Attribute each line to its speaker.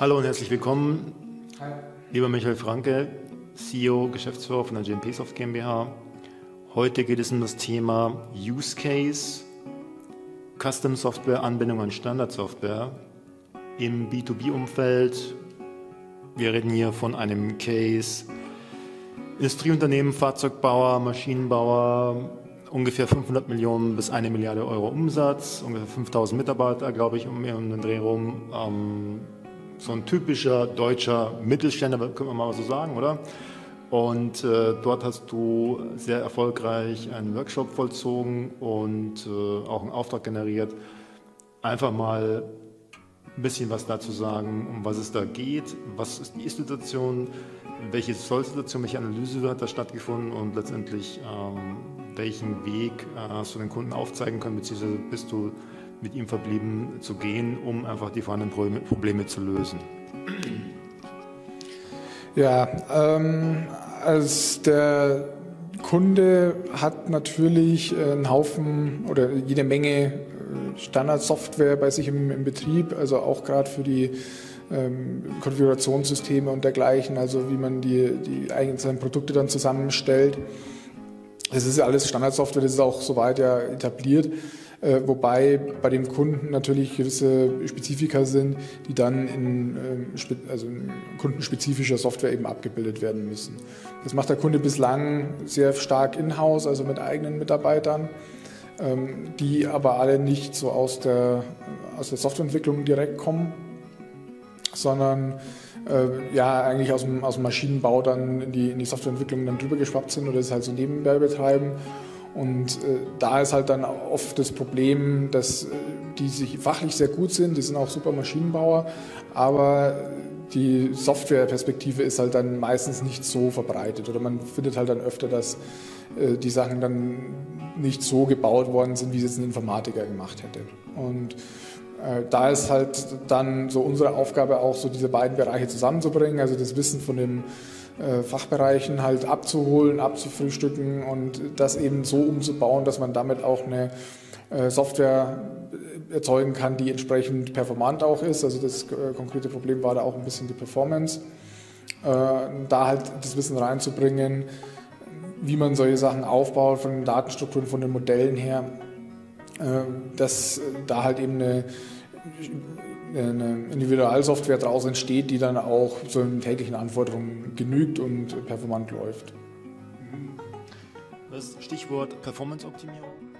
Speaker 1: Hallo und herzlich willkommen,
Speaker 2: Hi.
Speaker 1: lieber Michael Franke, CEO, Geschäftsführer von der JMP-Soft GmbH. Heute geht es um das Thema Use Case, Custom Software, Anbindung an Standardsoftware im B2B-Umfeld. Wir reden hier von einem Case Industrieunternehmen, Fahrzeugbauer, Maschinenbauer, ungefähr 500 Millionen bis 1 Milliarde Euro Umsatz, ungefähr 5000 Mitarbeiter, glaube ich, um den Dreh rum. So ein typischer deutscher Mittelständler, können wir mal so sagen, oder? Und dort hast du sehr erfolgreich einen Workshop vollzogen und auch einen Auftrag generiert. Einfach mal ein bisschen was dazu sagen, um was es da geht, was ist die Ist-Situation, welche Soll-Situation, welche Analyse hat da stattgefunden und letztendlich welchen Weg hast du den Kunden aufzeigen können, beziehungsweise bist du mit ihm verblieben zu gehen, um einfach die vorhandenen Probleme zu lösen.
Speaker 2: Ja, also der Kunde hat natürlich einen Haufen oder jede Menge Standardsoftware bei sich im Betrieb, also auch gerade für die Konfigurationssysteme und dergleichen, also wie man die einzelnen Produkte dann zusammenstellt. Das ist ja alles Standardsoftware, das ist auch soweit ja etabliert. Wobei bei dem Kunden natürlich gewisse Spezifika sind, die dann in kundenspezifischer Software eben abgebildet werden müssen. Das macht der Kunde bislang sehr stark in-house, also mit eigenen Mitarbeitern, die aber alle nicht so aus der Softwareentwicklung direkt kommen, sondern eigentlich aus dem Maschinenbau dann in die Softwareentwicklung dann drüber geschwappt sind oder es halt so nebenbei betreiben. Und da ist halt dann oft das Problem, dass die sich fachlich sehr gut sind, die sind auch super Maschinenbauer, aber die Softwareperspektive ist halt dann meistens nicht so verbreitet oder man findet halt dann öfter, dass die Sachen dann nicht so gebaut worden sind, wie es jetzt ein Informatiker gemacht hätte. Und da ist halt dann so unsere Aufgabe auch, so diese beiden Bereiche zusammenzubringen, also das Wissen von den Fachbereichen halt abzuholen, abzufrühstücken und das eben so umzubauen, dass man damit auch eine Software erzeugen kann, die entsprechend performant auch ist. Also das konkrete Problem war da auch ein bisschen die Performance. Da halt das Wissen reinzubringen, wie man solche Sachen aufbaut, von den Datenstrukturen, von den Modellen her, dass da halt eben eine Individualsoftware daraus entsteht, die dann auch so den täglichen Anforderungen genügt und performant läuft.
Speaker 1: Das Stichwort Performance-Optimierung.